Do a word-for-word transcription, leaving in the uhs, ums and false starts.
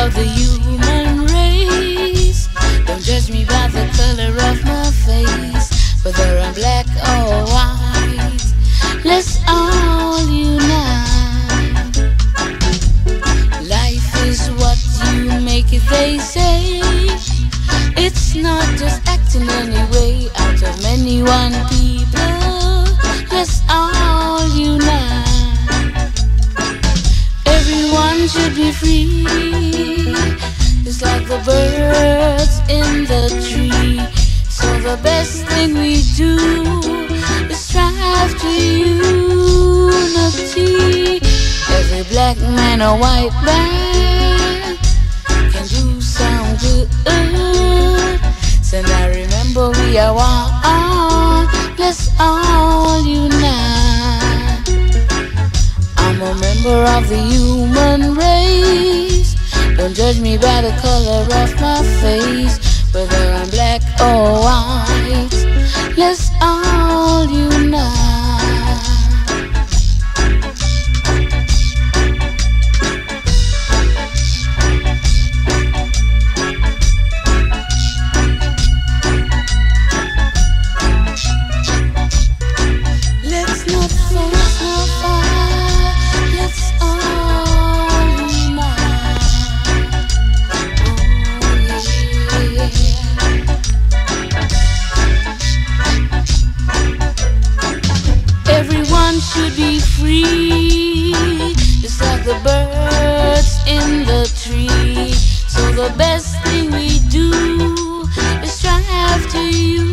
of the human race. Don't judge me by the color of my face, whether I'm black or white. Let's all unite. Life is what you make it, they say. It's not just acting anyway out of many one people. Let's all unite. Everyone should be free, just like the birds in the tree. So the best thing we do is strive to unity. Every black man or white man can do some good. So now remember we are one. Let's all unite. I'm a member of the human race. Don't judge me by the color of my face, whether I'm black or white. Let's all unite. Should be free, just like the birds in the tree. So the best thing we do is strive to you.